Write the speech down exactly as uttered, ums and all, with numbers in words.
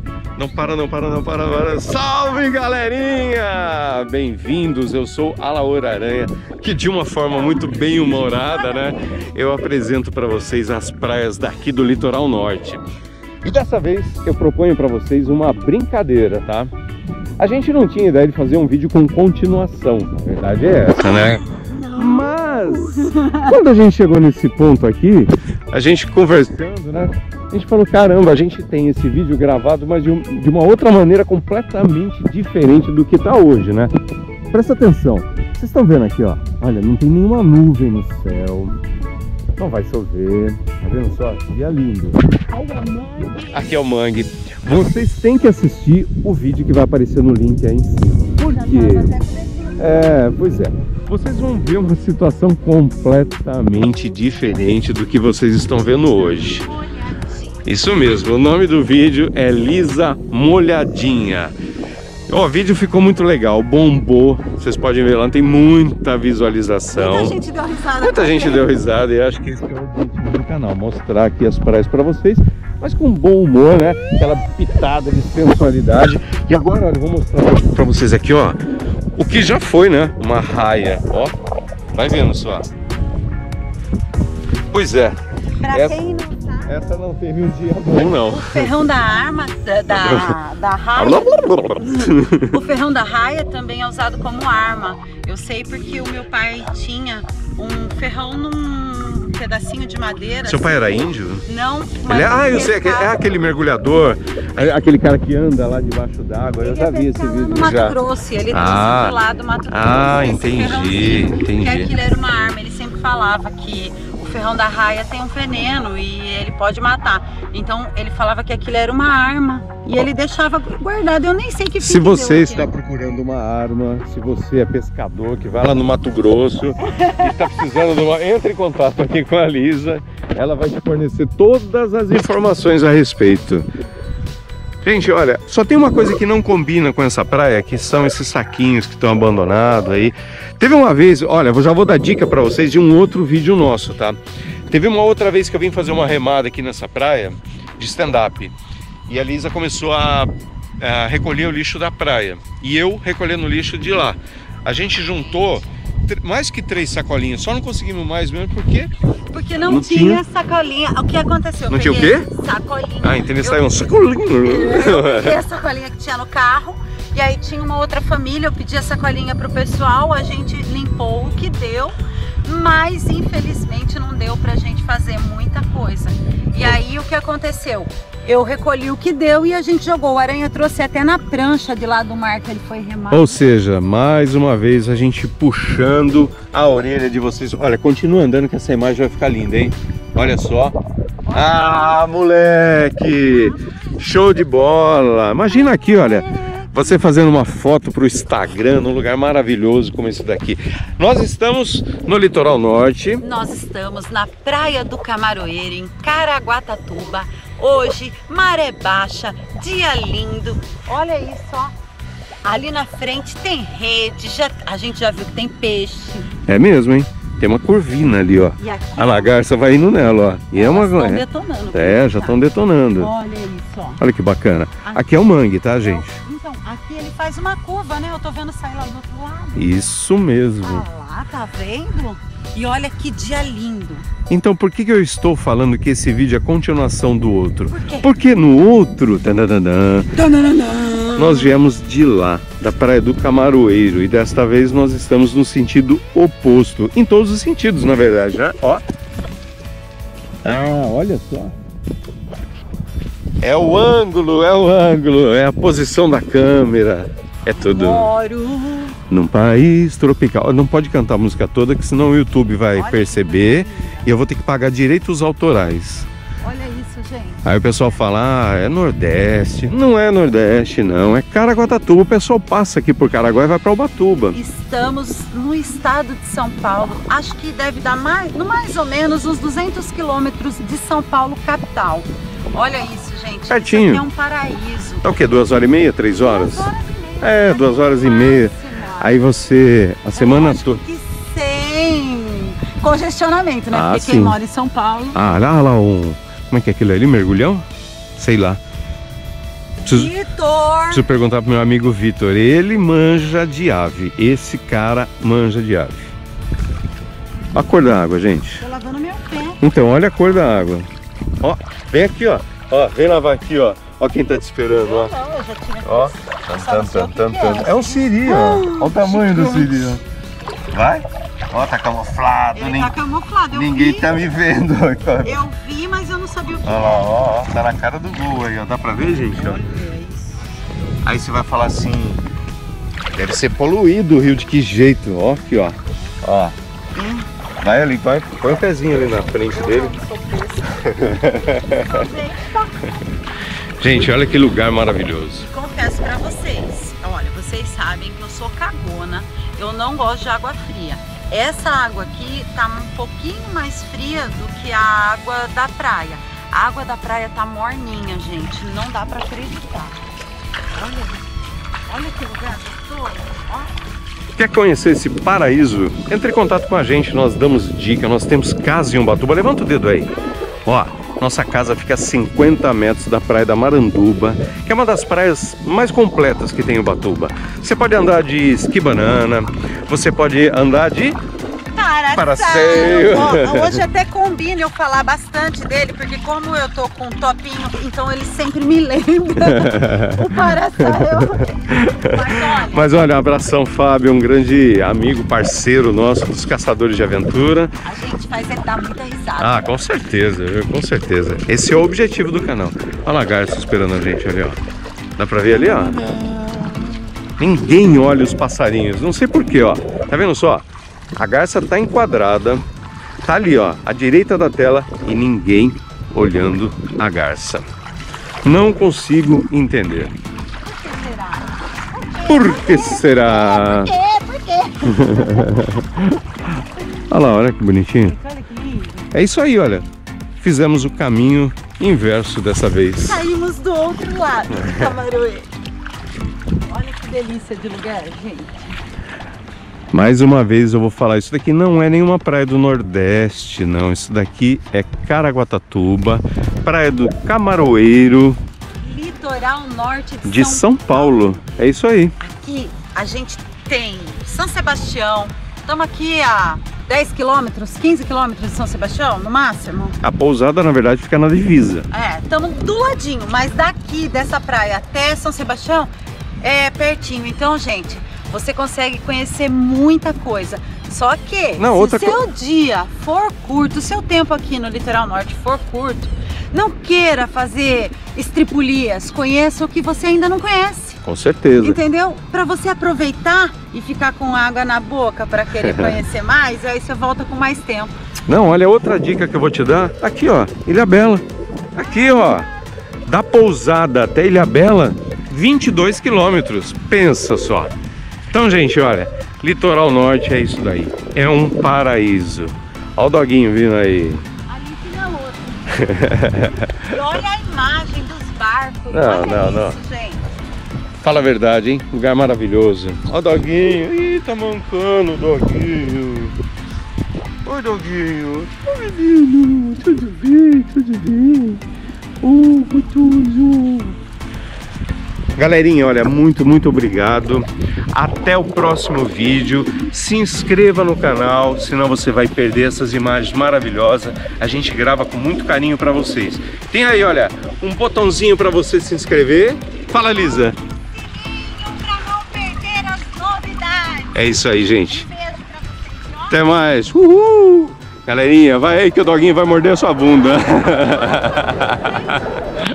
Não para, não para, não para, não para. Salve, galerinha! Bem-vindos, eu sou Alaor Aranha, que de uma forma muito bem humorada, né? Eu apresento para vocês as praias daqui do litoral norte. E dessa vez eu proponho para vocês uma brincadeira, tá? A gente não tinha ideia de fazer um vídeo com continuação, a verdade é essa, né? Mas, quando a gente chegou nesse ponto aqui, a gente conversando, né? A gente falou, caramba, a gente tem esse vídeo gravado, mas de, um, de uma outra maneira completamente diferente do que tá hoje, né? Presta atenção, vocês estão vendo aqui, ó. Olha, não tem nenhuma nuvem no céu, não vai chover, tá vendo só? Dia lindo. Aqui é o mangue. Vocês têm que assistir o vídeo que vai aparecer no link aí em cima. Por quê? É, pois é. Vocês vão ver uma situação completamente diferente do que vocês estão vendo hoje. Isso mesmo, o nome do vídeo é Lisa Molhadinha. Ó, o vídeo ficou muito legal, bombou. Vocês podem ver lá, tem muita visualização. Muita gente deu risada. Muita gente deu risada e acho que esse é o objetivo do canal, mostrar aqui as praias para vocês, mas com bom humor, né? Aquela pitada de sensualidade. E agora, olha, eu vou mostrar para vocês aqui, ó, o que já foi, né? Uma raia, ó. Vai vendo só. Pois é. Pra essa, quem não sabe, essa não teve um dia bom, não. o ferrão da arma, da, da, da raia, o ferrão da raia também é usado como arma. Eu sei porque o meu pai tinha um ferrão num pedacinho de madeira. Seu pai era índio? Não, mas Ele é, ah, eu sei, é aquele mergulhador, aquele cara que anda lá debaixo d'água. Eu já vi esse vídeo no Mato já. Grosso, ele Ah, do lado do Mato Grosso. ah, esse entendi, ferrãozinho, entendi. Que aquilo era uma arma, ele sempre falava que o ferrão da raia tem um veneno e ele pode matar. Então ele falava que aquilo era uma arma e ele deixava guardado. Eu nem sei que fim Se que você deu está aquilo. procurando uma arma, se você é pescador que vai lá no Mato Grosso e está precisando de uma... entre em contato aqui com a Lisa, ela vai te fornecer todas as informações a respeito. Gente, olha, só tem uma coisa que não combina com essa praia, que são esses saquinhos que estão abandonados aí. Teve uma vez, olha, eu já vou dar dica para vocês de um outro vídeo nosso, tá? Teve uma outra vez que eu vim fazer uma remada aqui nessa praia de stand-up e a Lisa começou a, a recolher o lixo da praia e eu recolhendo o lixo de lá. A gente juntou mais que três sacolinhas, só não conseguimos mais mesmo porque... Porque não, não tinha, tinha sacolinha. O que aconteceu? Não Eu tinha o peguei quê? Sacolinha. Ah, então ele Eu- saiu um sacolinho. Eu peguei a sacolinha que tinha no carro e aí tinha uma outra família, eu pedi a sacolinha pro pessoal, a gente limpou o que deu, mas infelizmente não deu pra gente fazer muita coisa. E aí o que aconteceu? Eu recolhi o que deu e a gente jogou. O Aranha trouxe até na prancha de lá do mar que ele foi remar. Ou seja, mais uma vez a gente puxando a orelha de vocês. Olha, continua andando que essa imagem vai ficar linda, hein? Olha só. Ah, moleque! Show de bola! Imagina aqui, olha, você fazendo uma foto para o Instagram num lugar maravilhoso como esse daqui. Nós estamos no litoral norte. Nós estamos na Praia do Camaroeiro, em Caraguatatuba. Hoje, maré baixa, dia lindo. Olha isso, ó. Ali na frente tem rede, já, a gente já viu que tem peixe. É mesmo, hein? Tem uma curvina ali, ó. E aqui, A lagarça vai indo nela, ó. E é uma... estão É, detonando. é, já estão detonando. Olha isso, ó. Olha que bacana. Aqui é o mangue, tá, gente? Então, aqui ele faz uma curva, né? Eu tô vendo sair lá do outro lado. Isso mesmo. Ah lá, tá vendo? E olha que dia lindo. Então por que que eu estou falando que esse vídeo é continuação do outro? Por quê? Porque no outro, tananana, nós viemos de lá, da Praia do Camaroeiro, e desta vez nós estamos no sentido oposto, em todos os sentidos, na verdade, né? Ó. Ah, olha só. É o ângulo, é o ângulo, é a posição da câmera, é tudo. Moro Num país tropical. Não pode cantar a música toda, que senão o YouTube vai Olha perceber e eu vou ter que pagar direitos autorais. Olha isso, gente. Aí o pessoal fala, ah, é Nordeste. Não é Nordeste, não. É Caraguatatuba. O pessoal passa aqui por Caraguá e vai para Ubatuba. Estamos no estado de São Paulo. Acho que deve dar mais, no mais ou menos uns duzentos quilômetros de São Paulo, capital. Olha isso, gente. Pertinho. Isso aqui é um paraíso. É o quê? Duas horas e meia? Três horas? Duas horas e meia. É, duas horas e meia. Aí você, a semana toda... Que sem congestionamento, né? Ah, Porque sim. quem mora em São Paulo... Ah, lá, lá, um... Como é que é aquilo ali? Mergulhão? Sei lá. Preciso, Vitor! preciso perguntar pro meu amigo Vitor. Ele manja de ave. Esse cara manja de ave. A cor da água, gente. Tô lavando meu pé. Então, olha a cor da água. Ó, vem aqui, ó. Ó, vem lavar aqui, ó. Ó quem tá te esperando, ó. Não, eu já tinha Ó. visto. Tan, tan, tan, tan. É um siri, ó. Olha o tamanho do siri, ó. Vai. Ó, tá camuflado. Ele nem... tá camuflado, eu Ninguém vi. tá me vendo. Eu vi, mas eu não sabia o que Olha lá, ó, ó. Tá na cara do gol aí, ó. Dá pra ver, gente? Ó. Olha isso. Aí você vai falar assim, deve ser poluído o rio, de que jeito? Ó, aqui, ó. Ó. Vai ali, vai, põe o pezinho ali na frente dele. Gente, olha que lugar maravilhoso. Confesso pra vocês, olha, vocês sabem que eu sou cagona, eu não gosto de água fria. Essa água aqui tá um pouquinho mais fria do que a água da praia. A água da praia tá morninha, gente, não dá pra acreditar. Olha, olha que lugar gostoso, ó. Quer conhecer esse paraíso? Entre em contato com a gente, nós damos dica, nós temos casa em Ubatuba. Levanta o dedo aí. Ó, nossa casa fica a cinquenta metros da praia da Maranduba, que é uma das praias mais completas que tem em Ubatuba. Você pode andar de esqui banana, você pode andar de... Paraceio. Ó, hoje até combina eu falar bastante dele, porque como eu tô com um topinho, então ele sempre me lembra o paraceio. Mas olha... Mas olha, um abração, Fábio, um grande amigo, parceiro nosso dos caçadores de aventura. A gente faz ele dar muita risada. Ah, com certeza, viu? Com certeza. Esse é o objetivo do canal. Olha a garça esperando a gente ali, ó. Dá pra ver ali, ó? Ninguém olha os passarinhos, não sei porquê, ó. Tá vendo só? A garça tá enquadrada, tá ali, ó, à direita da tela, e ninguém olhando a garça. Não consigo entender. Por que será? Por quê? Por quê? Olha lá, olha que bonitinho. Olha que lindo. É isso aí, olha. Fizemos o caminho inverso dessa vez. Saímos do outro lado do Camaroê. Olha que delícia de lugar, gente. Mais uma vez eu vou falar, isso daqui não é nenhuma praia do Nordeste, não. Isso daqui é Caraguatatuba, praia do Camaroeiro, Litoral norte de, de São, São Paulo. É isso aí. Aqui a gente tem São Sebastião. Estamos aqui a dez quilômetros, quinze quilômetros de São Sebastião, no máximo. A pousada, na verdade, fica na divisa. É, estamos do ladinho, mas daqui dessa praia até São Sebastião é pertinho. Então, gente, você consegue conhecer muita coisa. Só que não, se outra o seu dia for curto, o seu tempo aqui no litoral norte for curto, não queira fazer estripulias, conheça o que você ainda não conhece. Com certeza. Entendeu? Para você aproveitar e ficar com água na boca para querer conhecer mais, aí você volta com mais tempo. Não, olha, outra dica que eu vou te dar, aqui ó, Ilhabela. Aqui ó, da pousada até Ilhabela, vinte e dois quilômetros, pensa só. Então, gente, olha, litoral norte é isso daí, é um paraíso. Olha o doguinho vindo aí. Ali fica outro. E olha a imagem dos barcos. Não, olha não, isso, não. gente. Fala a verdade, hein? Lugar maravilhoso. Olha o doguinho. Ih, tá mancando o doguinho. Oi, doguinho. Oi, menino. Tudo bem? Tudo bem? Oh, gostoso. Galerinha, olha, muito, muito obrigado. Até o próximo vídeo. Se inscreva no canal, senão você vai perder essas imagens maravilhosas. A gente grava com muito carinho para vocês. Tem aí, olha, um botãozinho para você se inscrever. Fala, Lisa. Pra não perder as novidades. É isso aí, gente. Um beijo pra vocês, ó. Até mais. Uhul! Galerinha, vai aí que o doguinho vai morder a sua bunda.